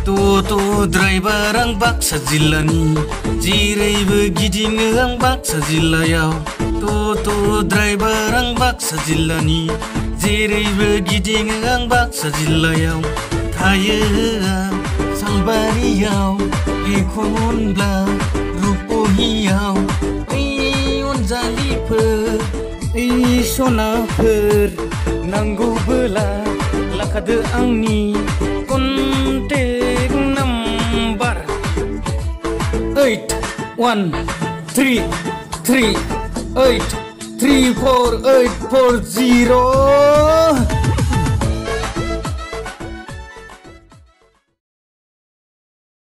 Toto driver ang Baksa जिल्लानि जेरैबो गिदिङो आं बाक्सा जिल्लायाव Toto driver ang Baksa जिल्लानि जेरैबो गिदिङो आं बाक्सा जिल्लायाव थायो आं सालबारियाव एखनब्ला रुपहियाव ओइ अनजालिफोर ओइ सनाफोर नांगौबोला लाखादो आंनि कन्टेक्ट नाम्बार 8133834840